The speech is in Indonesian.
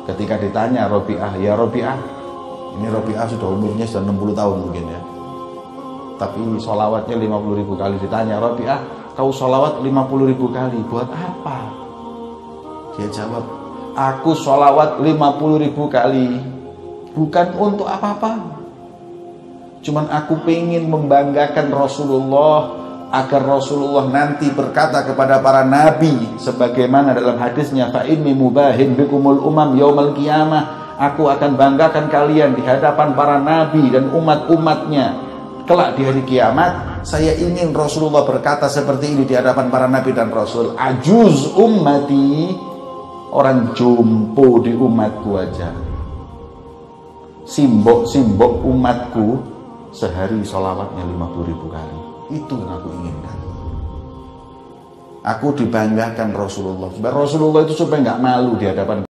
Ketika ditanya Rabi'ah, ya Rabi'ah, ini Rabi'ah sudah umurnya sudah 60 tahun mungkin ya, tapi sholawatnya 50.000 kali. Ditanya, Rabi'ah, kau sholawat 50.000 kali, buat apa? Dia jawab, aku sholawat 50.000 kali bukan untuk apa-apa, cuman aku pengen membanggakan Rasulullah, agar Rasulullah nanti berkata kepada para nabi sebagaimana dalam hadisnya, fa inni mubahin bikumul umam yaumal qiyamah, aku akan banggakan kalian di hadapan para nabi dan umat-umatnya kelak di hari kiamat. Saya ingin Rasulullah berkata seperti ini di hadapan para nabi dan rasul. Ajuz ummati, orang jompo di umatku aja, simbok-simbok umatku sehari sholawatnya 50.000 kali. Itu yang aku inginkan. Aku dibanggakan Rasulullah. Rasulullah itu supaya nggak malu di hadapan